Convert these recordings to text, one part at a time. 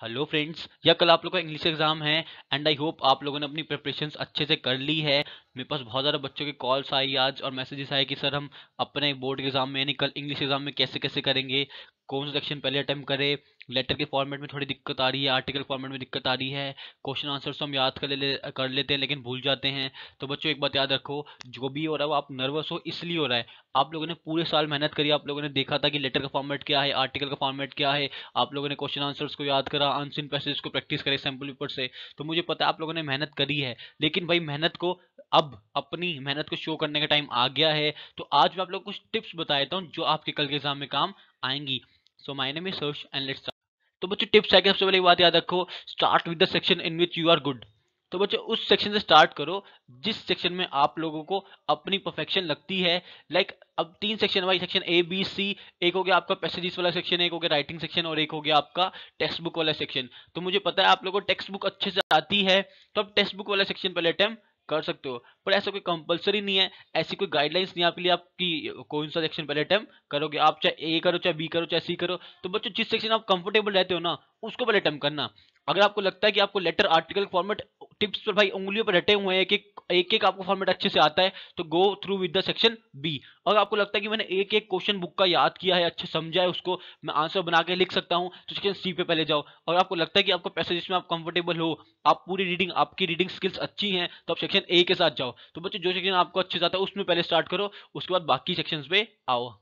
Hello friends, या कल आप लोगों का इंग्लिश एग्जाम है एंड आई होप आप लोगों ने अपनी प्रिपरेशंस अच्छे से कर ली है। मेरे पास बहुत ज़्यादा बच्चों के कॉल्स आई आज और मैसेजेस आए कि सर हम अपने बोर्ड के एग्जाम में यानी कल इंग्लिश एग्जाम में कैसे कैसे करेंगे, कौन सा सेक्शन पहले अटेम्प्ट करें। लेटर के फॉर्मेट में थोड़ी दिक्कत आ रही है, आर्टिकल फॉर्मेट में दिक्कत आ रही है, क्वेश्चन आंसर तो हम याद कर लेते हैं लेकिन भूल जाते हैं। तो बच्चों एक बात याद रखो, जो भी हो रहा है वो आप नर्वस हो इसलिए हो रहा है। आप लोगों ने पूरे साल मेहनत करी, आप लोगों ने देखा था कि लेटर का फॉर्मेट क्या है, आर्टिकल का फॉर्मेट क्या है, आप लोगों ने क्वेश्चन आंसर्स को याद करा, अनसीन पैसेज को प्रैक्टिस करे सैम्पल पेपर से। तो मुझे पता है आप लोगों ने मेहनत करी है, लेकिन भाई मेहनत को अब अपनी मेहनत को शो करने का टाइम आ गया है। तो आज मैं आप लोग को कुछ टिप्स बता देता हूँ जो आपके कल के एग्जाम में काम आएंगी। So my name is search and let's. तो बच्चों टिप्स है कि सबसे पहले एक बात याद रखो, start with the section in which you are good. तो बच्चों उस सेक्शन से स्टार्ट करो जिस सेक्शन में आप लोगों को अपनी परफेक्शन लगती है। अब तीन सेक्शन भाई, सेक्शन ए बी सी। एक हो गया आपका पैसेजेस वाला सेक्शन, एक हो गया राइटिंग सेक्शन और एक हो गया आपका टेक्स्ट बुक वाला सेक्शन। तो मुझे पता है आप लोगों को टेक्स्ट बुक अच्छे से आती है, तो आप टेक्स्ट बुक वाला सेक्शन पहले अटेम्प्ट कर सकते हो, पर ऐसा कोई कंपलसरी नहीं है, ऐसी कोई गाइडलाइंस नहीं है आपके लिए आपकी कौन सा सेक्शन पहले अटेम्प्ट करोगे। आप चाहे ए करो, चाहे बी करो, चाहे सी करो। तो बच्चों जिस सेक्शन आप कंफर्टेबल रहते हो ना उसको पहले अटेम्प्ट करना। अगर आपको लगता है कि आपको लेटर आर्टिकल फॉर्मेट टिप्स पर भाई उंगलियों पर रटे हुए हैं, एक एक आपको फॉर्मेट अच्छे से आता है, तो go through with the section B. अगर आपको लगता है कि मैंने एक एक क्वेश्चन बुक का याद किया है, अच्छे समझा है, उसको मैं आंसर बना के लिख सकता हूं, तो सेक्शन सी पे पहले जाओ। और आपको लगता है कि आपको पैसेज में आप कंफर्टेबल हो, आप पूरी रीडिंग, आपकी रीडिंग स्किल्स अच्छी हैं, तो आप सेक्शन ए के साथ जाओ। तो बच्चों जो सेक्शन आपको अच्छे से आता है उसमें पहले स्टार्ट करो, उसके बाद बाकी सेक्शंस पे आओ।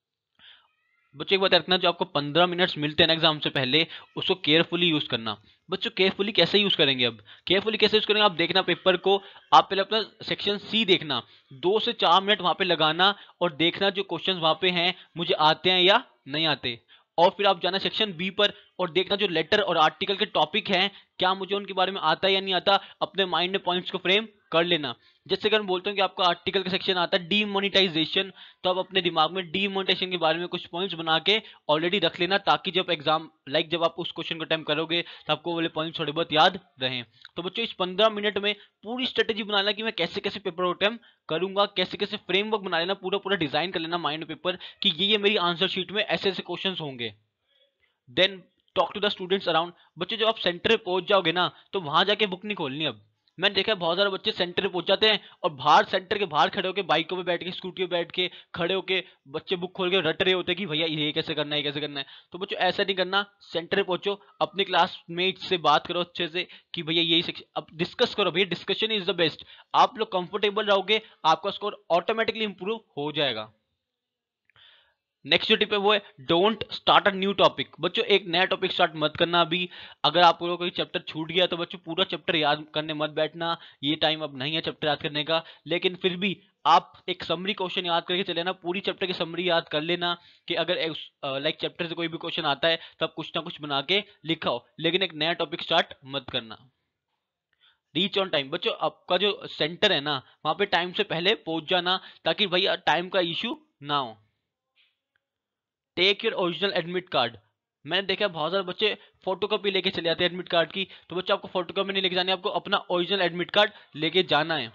बच्चों एक बात रखना, जो आपको 15 मिनट्स मिलते हैं ना एग्जाम से पहले, उसको केयरफुली यूज करना। बच्चों केयरफुली कैसे यूज करेंगे, अब केयरफुली कैसे यूज करेंगे आप देखना पेपर को। आप पहले अपना सेक्शन सी देखना, 2 से 4 मिनट वहां पे लगाना और देखना जो क्वेश्चन वहां पे हैं मुझे आते हैं या नहीं आते। और फिर आप जाना सेक्शन बी पर और देखना जो लेटर और आर्टिकल के टॉपिक हैं क्या मुझे उनके बारे में आता है या नहीं आता, अपने माइंड में पॉइंट्स को फ्रेम कर लेना। जैसे अगर मैं बोलता हूँ कि आपका आर्टिकल का सेक्शन आता है डीमोनेटाइजेशन, तो आप अपने दिमाग में डीमोनेटाइजेशन के बारे में कुछ पॉइंट्स बना के ऑलरेडी रख लेना, ताकि जब एग्जाम जब आप उस क्वेश्चन को अटेम्प्ट करोगे तो आपको वाले पॉइंट्स थोड़े बहुत याद रहें। तो बच्चों इस 15 मिनट में पूरी स्ट्रेटेजी बना लेना कि मैं कैसे कैसे पेपर अटेम्प्ट करूंगा, कैसे कैसे फ्रेमवर्क बना लेना, पूरा पूरा डिजाइन कर लेना माइंड पेपर कि ये मेरी आंसर शीट में ऐसे ऐसे क्वेश्चन होंगे। Then talk to the students around. बच्चे जब आप सेंटर पे पहुंच जाओगे ना तो वहां जाके बुक नहीं खोलनी। अब मैंने देखा है बहुत सारे बच्चे सेंटर पे पहुंच जाते हैं और बाहर सेंटर के बाहर खड़े होकर बाइकों पे बैठ के, स्कूटी पे बैठ के खड़े होके बच्चे बुक खोल के रट रहे होते हैं कि भैया ये कैसे करना है, ये कैसे करना है। तो बच्चों ऐसा नहीं करना, सेंटर पे पहुंचो, अपने क्लासमेट से बात करो अच्छे से कि भैया यही सेक्शन, अब डिस्कस करो, भैया डिस्कशन इज द बेस्ट। आप लोग कंफर्टेबल रहोगे, आपका स्कोर ऑटोमेटिकली इंप्रूव हो जाएगा। नेक्स्ट जो टिप है वो है don't start a new topic. बच्चों एक नया टॉपिक स्टार्ट मत करना अभी। अगर आप लोगों को कोई चैप्टर छूट गया तो बच्चों पूरा चैप्टर याद करने मत बैठना, ये टाइम अब नहीं है चैप्टर याद करने का। लेकिन फिर भी आप एक समरी क्वेश्चन याद करके चले ना, पूरी चैप्टर की समरी याद कर लेना कि अगर चैप्टर से कोई भी क्वेश्चन आता है तो आप कुछ ना कुछ बना के लिखाओ, लेकिन एक नया टॉपिक स्टार्ट मत करना। Reach on time. बच्चों आपका जो सेंटर है ना वहां पे टाइम से पहले पहुंच जाना, ताकि भैया टाइम का इश्यू ना हो। Take your original admit card. मैंने देखा बहुत सारे बच्चे फोटोकॉपी लेके चले जाते हैं एडमिट कार्ड की, तो बच्चे आपको फोटोकॉपी नहीं लेके जानी, आपको अपना ओरिजिनल एडमिट कार्ड लेके जाना है।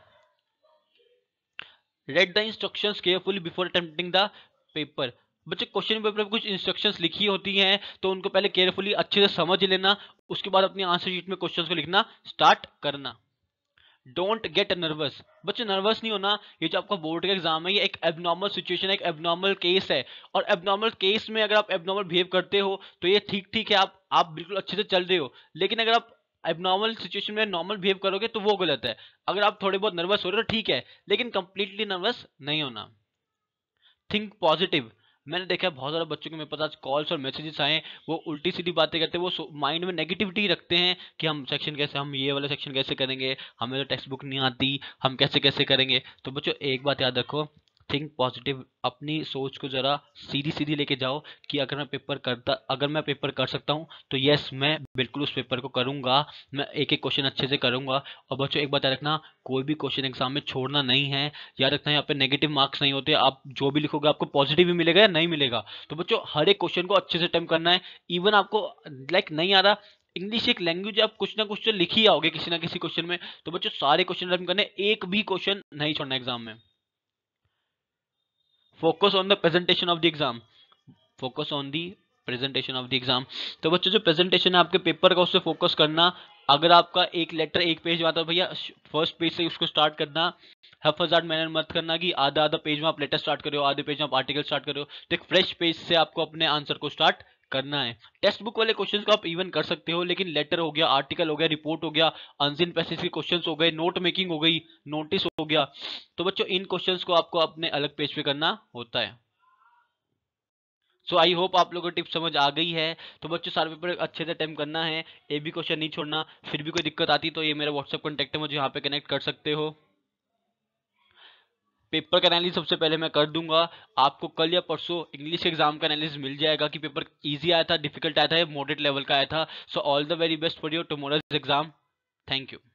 Read the instructions carefully before attempting the paper. बच्चे क्वेश्चन पेपर में कुछ इंस्ट्रक्शंस लिखी होती हैं तो उनको पहले केयरफुली अच्छे से समझ लेना, उसके बाद अपनी आंसर शीट में क्वेश्चंस को लिखना स्टार्ट करना। Don't get nervous. बच्चे नर्वस नहीं होना, ये जो आपका बोर्ड का एग्जाम है ये एक एबनॉर्मल सिचुएशन है, एक एबनॉर्मल केस है। और एबनॉर्मल केस में अगर आप एबनॉर्मल बिहेव करते हो तो ये ठीक ठीक है, आप बिल्कुल अच्छे से चल रहे हो। लेकिन अगर आप एबनॉर्मल सिचुएशन में नॉर्मल बिहेव करोगे तो वो गलत है। अगर आप थोड़े बहुत नर्वस हो रहे हो तो ठीक है, लेकिन कंप्लीटली नर्वस नहीं होना। Think positive. मैंने देखा है बहुत सारे बच्चों के मेरे पास कॉल्स और मैसेजेस आए, वो उल्टी सीधी बातें करते हैं, वो माइंड में नेगेटिविटी रखते हैं कि हम सेक्शन कैसे, हम ये वाला सेक्शन कैसे करेंगे, हमें तो टेक्स्ट बुक नहीं आती, हम कैसे कैसे करेंगे। तो बच्चों एक बात याद रखो, थिंक पॉजिटिव। अपनी सोच को जरा सीधी सीधी लेके जाओ कि अगर मैं पेपर कर सकता हूँ तो यस मैं बिल्कुल उस पेपर को करूंगा, मैं एक एक क्वेश्चन अच्छे से करूंगा। और बच्चों एक बात याद रखना, कोई भी क्वेश्चन एग्जाम में छोड़ना नहीं है। याद रखना यहाँ पे नेगेटिव मार्क्स नहीं होते, आप जो भी लिखोगे आपको पॉजिटिव भी मिलेगा या नहीं मिलेगा। तो बच्चों हर एक क्वेश्चन को अच्छे से अटेम्प्ट करना है। इवन आपको नहीं आ रहा, इंग्लिश एक लैंग्वेज, आप कुछ ना कुछ तो लिख ही आओगे किसी ना किसी क्वेश्चन में। तो बच्चों सारे क्वेश्चन अटेम्प्ट करने, एक भी क्वेश्चन नहीं छोड़ना एग्जाम में। Focus on the presentation of the exam, focus on the presentation of the exam. तो बच्चों जो प्रेजेंटेशन है आपके पेपर का, उससे फोकस करना। अगर आपका एक लेटर एक पेज में आता है भैया, फर्स्ट पेज से उसको स्टार्ट करना। हफजार्ड मैनर मत करना कि आधा आधा पेज में आप लेटर स्टार्ट करो, आधे पेज में आप आर्टिकल स्टार्ट करो। तो एक फ्रेश पेज से आपको अपने आंसर को स्टार्ट करना है। टेक्स्ट बुक वाले क्वेश्चंस को आप इवन कर सकते हो, लेकिन लेटर हो गया, आर्टिकल हो गया, रिपोर्ट हो गया, अनसीन पैसेज के क्वेश्चंस हो गए, नोट मेकिंग हो गई, नोटिस हो गया, तो बच्चों इन क्वेश्चंस को आपको अपने अलग पेज पे करना होता है। सो आई होप आप लोगों को टिप समझ आ गई है। तो बच्चों सारे पेपर अच्छे से अटेम्प्ट करना है, एक भी क्वेश्चन नहीं छोड़ना। फिर भी कोई दिक्कत आती तो ये मेरा व्हाट्सएप कॉन्टैक्ट है, मुझे यहाँ पे कनेक्ट कर सकते हो। पेपर का एनालिसिस सबसे पहले मैं कर दूंगा आपको। कल या परसों इंग्लिश एग्जाम का एनालिसिस मिल जाएगा कि पेपर इजी आया था, डिफिकल्ट आया था, या मॉडरेट लेवल का आया था। So all the very best for your tomorrow's exam. Thank you.